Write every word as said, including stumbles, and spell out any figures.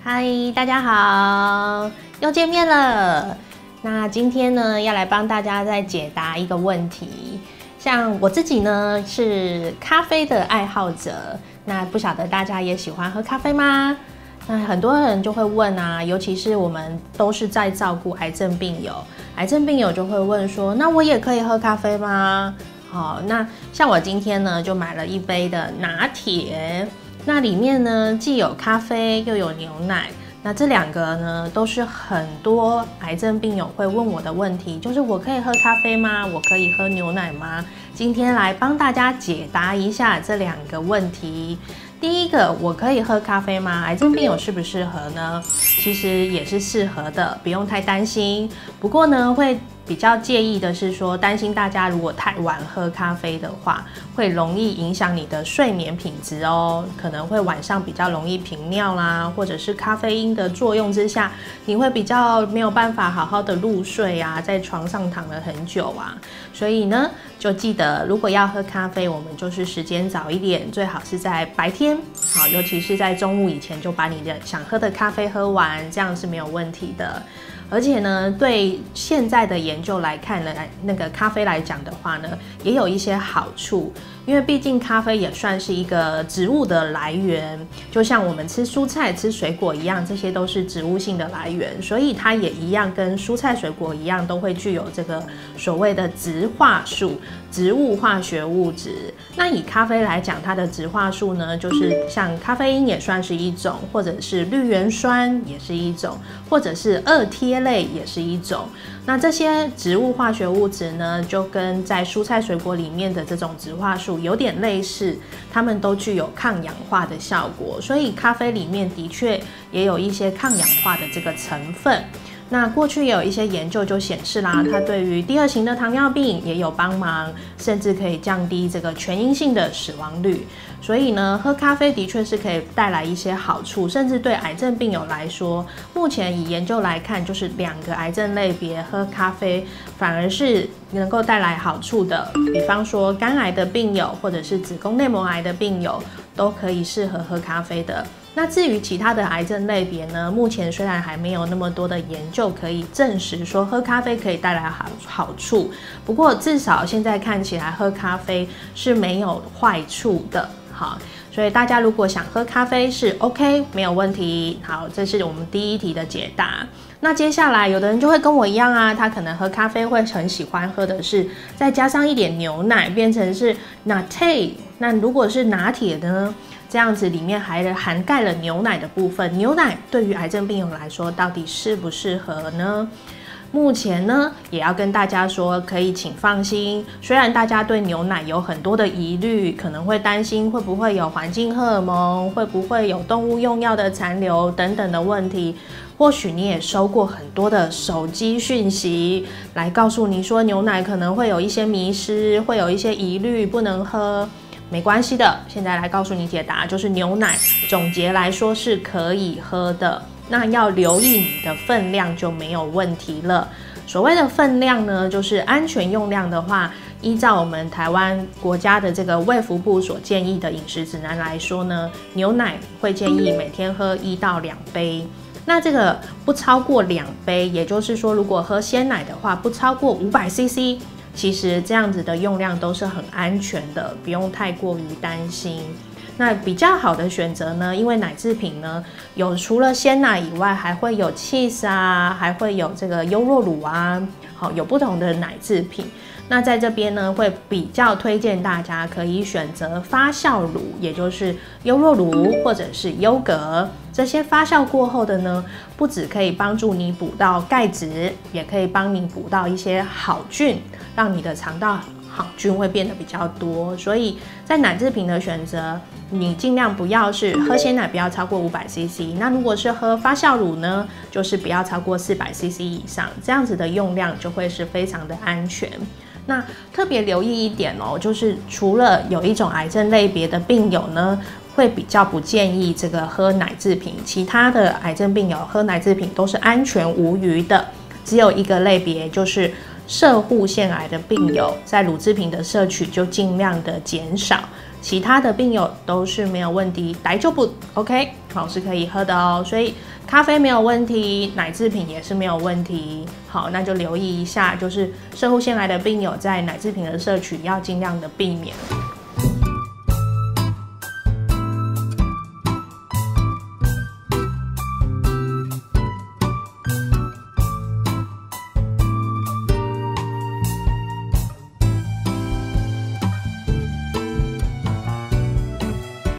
嗨，大家好，又见面了。那今天呢，要来帮大家再解答一个问题。像我自己呢是咖啡的爱好者，那不晓得大家也喜欢喝咖啡吗？那很多人就会问啊，尤其是我们都是在照顾癌症病友，癌症病友就会问说，那我也可以喝咖啡吗？好，那像我今天呢就买了一杯的拿铁。那里面呢，既有咖啡又有牛奶，那这两个呢，都是很多癌症病友会问我的问题，就是我可以喝咖啡吗？我可以喝牛奶吗？今天来帮大家解答一下这两个问题。第一个，我可以喝咖啡吗？癌症病友适不适合呢？其实也是适合的，不用太担心。不过呢，会比较介意的是说，担心大家如果太晚喝咖啡的话，会容易影响你的睡眠品质哦，可能会晚上比较容易频尿啦，或者是咖啡因的作用之下，你会比较没有办法好好的入睡啊，在床上躺了很久啊。所以呢，就记得如果要喝咖啡，我们就是时间早一点，最好是在白天，好，尤其是在中午以前就把你的想喝的咖啡喝完，这样是没有问题的。而且呢，对现在的研究来看呢，那个咖啡来讲的话呢，也有一些好处，因为毕竟咖啡也算是一个植物的来源，就像我们吃蔬菜、吃水果一样，这些都是植物性的来源，所以它也一样跟蔬菜、水果一样，都会具有这个所谓的植化素、植物化学物质。那以咖啡来讲，它的植化素呢，就是像咖啡因也算是一种，或者是绿原酸也是一种，或者是二萜类也是一种。那这些植物化学物质呢，就跟在蔬菜水果里面的这种植化素有点类似，它们都具有抗氧化的效果，所以咖啡里面的确也有一些抗氧化的这个成分。那过去也有一些研究就显示啦，它对于第二型的糖尿病也有帮忙，甚至可以降低这个全因性的死亡率。所以呢，喝咖啡的确是可以带来一些好处，甚至对癌症病友来说，目前以研究来看，就是两个癌症类别喝咖啡反而是能够带来好处的。比方说肝癌的病友或者是子宫内膜癌的病友都可以适合喝咖啡的。那至于其他的癌症类别呢，目前虽然还没有那么多的研究可以证实说喝咖啡可以带来好好处，不过至少现在看起来喝咖啡是没有坏处的。好，所以大家如果想喝咖啡是 OK 没有问题。好，这是我们第一题的解答。那接下来有的人就会跟我一样啊，他可能喝咖啡会很喜欢喝的是再加上一点牛奶，变成是 latte。那如果是拿铁呢，这样子里面还涵盖了牛奶的部分，牛奶对于癌症病友来说到底适不适合呢？目前呢，也要跟大家说，可以请放心。虽然大家对牛奶有很多的疑虑，可能会担心会不会有环境荷尔蒙，会不会有动物用药的残留等等的问题。或许你也收过很多的手机讯息，来告诉你说牛奶可能会有一些迷失，会有一些疑虑，不能喝。没关系的，现在来告诉你解答，就是牛奶总结来说是可以喝的。那要留意你的分量就没有问题了。所谓的分量呢，就是安全用量的话，依照我们台湾国家的这个卫福部所建议的饮食指南来说呢，牛奶会建议每天喝一到两杯。那这个不超过两杯，也就是说，如果喝鲜奶的话，不超过五百 C C。其实这样子的用量都是很安全的，不用太过于担心。那比较好的选择呢，因为奶制品呢，有除了鲜奶以外，还会有 cheese 啊，还会有这个优酪乳啊，好，有不同的奶制品。那在这边呢，会比较推荐大家可以选择发酵乳，也就是优酪乳或者是优格。这些发酵过后的呢，不只可以帮助你补到钙质，也可以帮你补到一些好菌，让你的肠道好菌会变得比较多。所以在奶制品的选择，你尽量不要是喝鲜奶不要超过五百 C C， 那如果是喝发酵乳呢，就是不要超过四百 C C 以上，这样子的用量就会是非常的安全。那特别留意一点哦，就是除了有一种癌症类别的病友呢，会比较不建议这个喝奶制品，其他的癌症病友喝奶制品都是安全无虞的。只有一个类别，就是摄护腺癌的病友，在乳制品的摄取就尽量的减少。 其他的病友都是没有问题，大丈夫 OK， 好，是可以喝的哦。所以咖啡没有问题，奶制品也是没有问题。好，那就留意一下，就是摄护腺癌的病友在奶制品的摄取要尽量的避免。